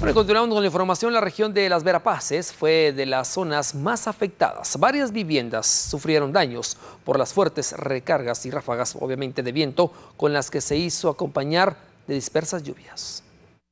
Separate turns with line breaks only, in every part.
Bueno, continuando con la información, la región de Las Verapaces fue de las zonas más afectadas. Varias viviendas sufrieron daños por las fuertes recargas y ráfagas, obviamente de viento, con las que se hizo acompañar de dispersas lluvias.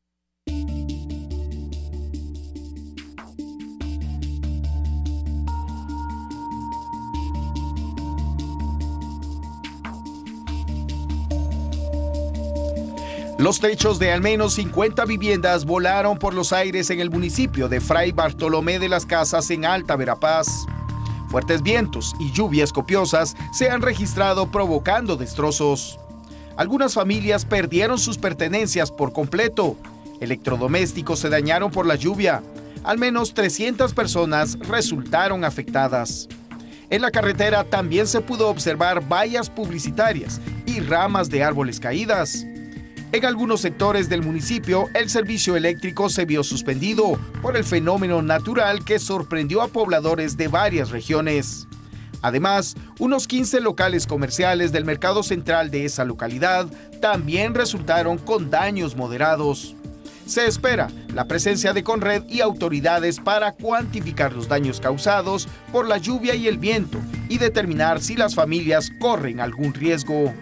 Los techos de al menos 50 viviendas volaron por los aires en el municipio de Fray Bartolomé de las Casas en Alta Verapaz. Fuertes vientos y lluvias copiosas se han registrado provocando destrozos. Algunas familias perdieron sus pertenencias por completo. Electrodomésticos se dañaron por la lluvia. Al menos 300 personas resultaron afectadas. En la carretera también se pudo observar vallas publicitarias y ramas de árboles caídas. En algunos sectores del municipio, el servicio eléctrico se vio suspendido por el fenómeno natural que sorprendió a pobladores de varias regiones. Además, unos 15 locales comerciales del mercado central de esa localidad también resultaron con daños moderados. Se espera la presencia de Conred y autoridades para cuantificar los daños causados por la lluvia y el viento y determinar si las familias corren algún riesgo.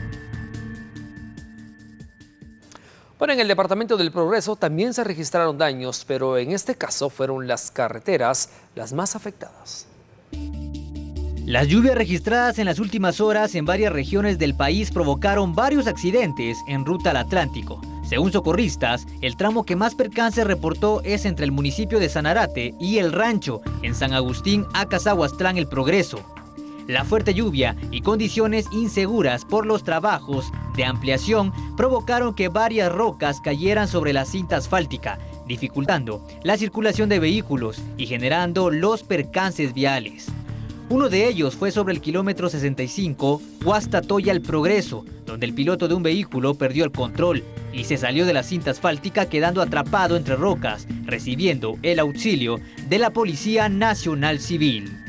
Bueno, en el departamento del Progreso también se registraron daños, pero en este caso fueron las carreteras las más afectadas.
Las lluvias registradas en las últimas horas en varias regiones del país provocaron varios accidentes en ruta al Atlántico. Según socorristas, el tramo que más percances reportó es entre el municipio de Sanarate y El Rancho, en San Agustín, Acasahuastlán, El Progreso. La fuerte lluvia y condiciones inseguras por los trabajos de ampliación provocaron que varias rocas cayeran sobre la cinta asfáltica, dificultando la circulación de vehículos y generando los percances viales. Uno de ellos fue sobre el kilómetro 65, Huastatoya El Progreso, donde el piloto de un vehículo perdió el control y se salió de la cinta asfáltica quedando atrapado entre rocas, recibiendo el auxilio de la Policía Nacional Civil.